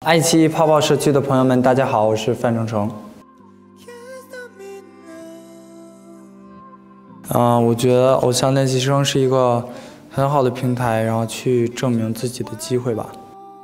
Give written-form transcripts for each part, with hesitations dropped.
爱奇艺泡泡社区的朋友们，大家好，我是范丞丞。我觉得偶像练习生是一个很好的平台，然后去证明自己的机会吧。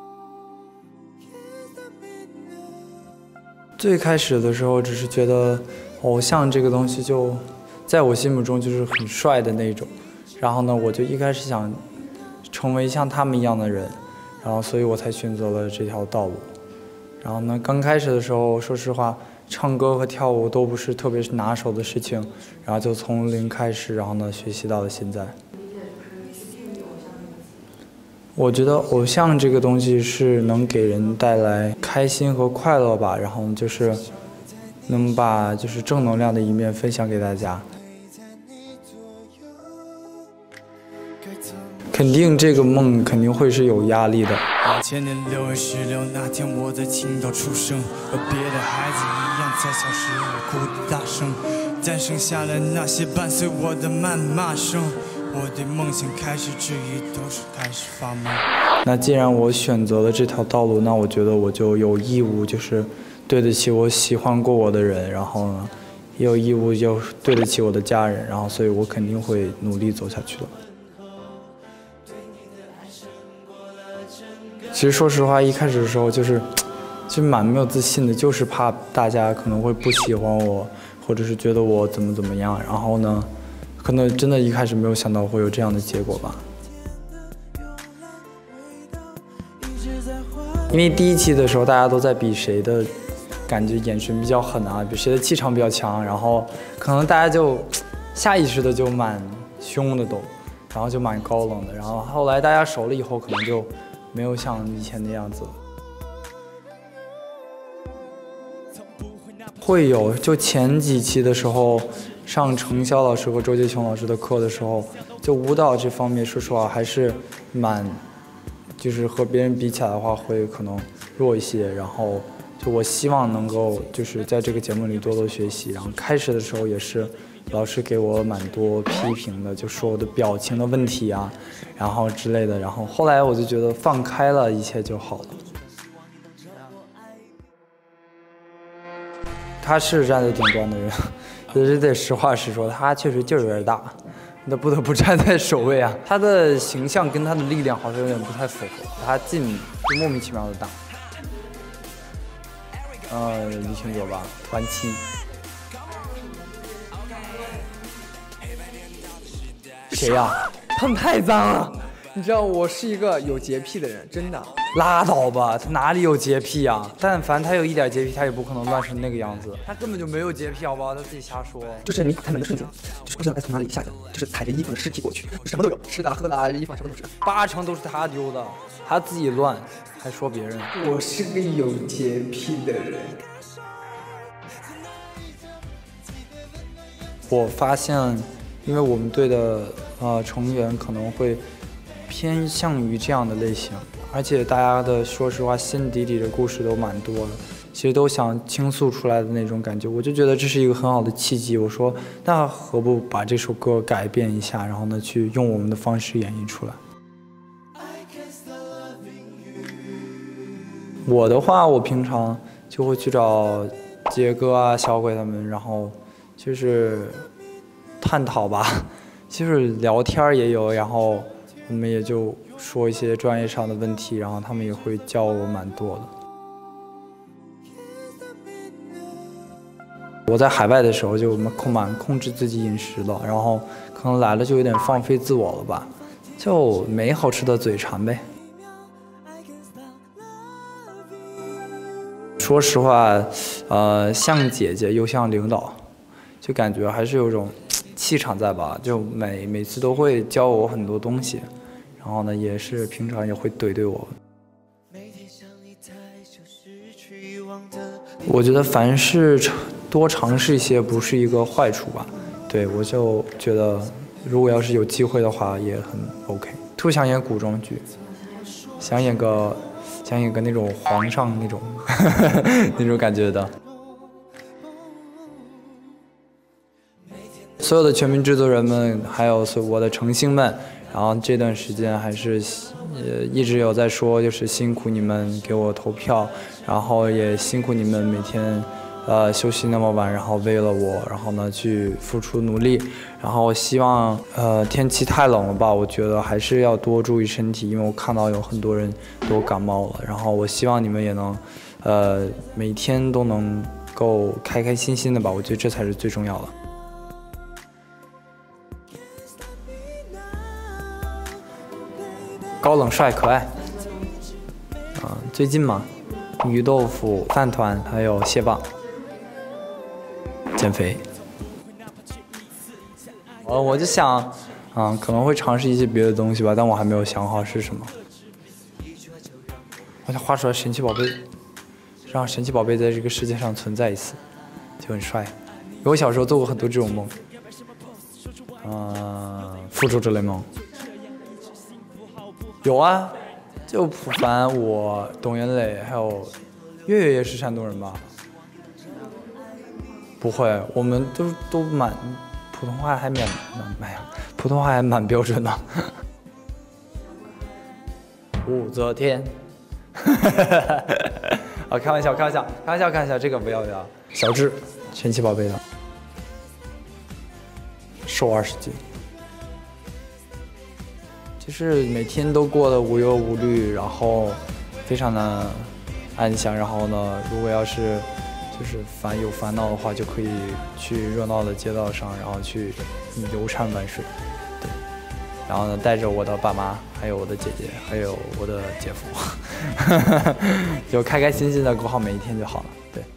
最开始的时候，只是觉得偶像这个东西就在我心目中就是很帅的那种，然后呢，我就一开始想成为像他们一样的人，然后所以我才选择了这条道路。然后呢，刚开始的时候，说实话，唱歌和跳舞都不是特别拿手的事情，然后就从零开始，然后呢学习到了现在。我觉得偶像这个东西是能给人带来开心和快乐吧，然后就是能把就是正能量的一面分享给大家。肯定这个梦肯定会是有压力的。 2000年6月16那天，我在青岛出生，和别的孩子一样，在小时候哭得大声，但剩下了那些伴随我的谩骂声。我对梦想开始质疑，都是开始发懵。 那既然我选择了这条道路，那我觉得我就有义务，就是对得起我喜欢过我的人，然后呢，也有义务就对得起我的家人，然后所以我肯定会努力走下去的。其实说实话，一开始的时候就是蛮没有自信的，就是怕大家可能会不喜欢我，或者是觉得我怎么样。然后呢，可能真的一开始没有想到会有这样的结果吧。因为第一期的时候，大家都在比谁的感觉眼神比较狠啊，比谁的气场比较强，然后可能大家就下意识的就蛮凶的都，然后就蛮高冷的。然后后来大家熟了以后，可能就没有像以前那样子。会有，就前几期的时候，上程潇老师和周杰琼老师的课的时候，就舞蹈这方面，说实话还是就是和别人比起来的话，会可能弱一些。然后就我希望能够就是在这个节目里多多学习。然后开始的时候也是老师给我蛮多批评的，就说我的表情的问题啊，然后之类的。然后后来我就觉得放开了，一切就好了。他是站在顶端的人，也是得实话实说，他确实劲儿有点大，那不得不站在首位啊。他的形象跟他的力量好像有点不太符合，他劲就莫名其妙的大。你听过吧？团七。谁呀？他们太脏了。 你知道我是一个有洁癖的人，真的。 拉倒吧，他哪里有洁癖啊？但凡他有一点洁癖，他也不可能乱成那个样子。他根本就没有洁癖，好不好？他自己瞎说。 就是你开门的瞬间，就是不知道该从哪里下脚，就是踩着衣服的尸体过去，什么都有，吃的喝的衣服什么都是 ，80%都是他丢的，他自己乱，还说别人。 我是个有洁癖的人。 我发现，因为我们队的成员可能会偏向于这样的类型，而且大家的说实话心底里的故事都蛮多的，其实都想倾诉出来的那种感觉，我就觉得这是一个很好的契机。我说那何不把这首歌改变一下，然后呢去用我们的方式演绎出来。我的话，我平常就会去找杰哥啊、小鬼他们，然后就是探讨吧，就是聊天也有，然后我们也就说一些专业上的问题，然后他们也会教我蛮多的。我在海外的时候就蛮控制自己饮食的，然后可能来了就有点放飞自我了吧，就没好吃的嘴馋呗。说实话，像姐姐又像领导，就感觉还是有种气场在吧，就每次都会教我很多东西。然后呢，也是平常也会怼我。我觉得凡事多尝试一些不是一个坏处吧。对，我就觉得如果要是有机会的话也很 OK。特想演古装剧，想演个那种皇上那种那种感觉的。所有的全民制作人们，还有我的诚星们， 然后这段时间还是一直有在说，就是辛苦你们给我投票，然后也辛苦你们每天休息那么晚，然后为了我，然后呢去付出努力，然后希望天气太冷了吧，我觉得还是要多注意身体，因为我看到有很多人都感冒了，然后我希望你们也能每天都能够开开心心的吧，我觉得这才是最重要的。高冷帅可爱，最近嘛，鱼豆腐、饭团还有蟹棒，减肥。我就想，可能会尝试一些别的东西吧，但我还没有想好是什么。我想画出来神奇宝贝，让神奇宝贝在这个世界上存在一次，就很帅。因为我小时候做过很多这种梦，复仇者联盟。有啊，就朴凡、我、董源磊，还有月月也是山东人吧？不会，我们都蛮普通话还普通话还蛮标准的。武则天，开玩笑，这个不要。小智，神奇宝贝的，瘦20斤。就是每天都过得无忧无虑，然后非常的安详。然后呢，如果要是就是有烦恼的话，就可以去热闹的街道上，然后去游山玩水，对。然后呢，带着我的爸妈，还有我的姐姐，还有我的姐夫，就开开心心的过好每一天就好了，对。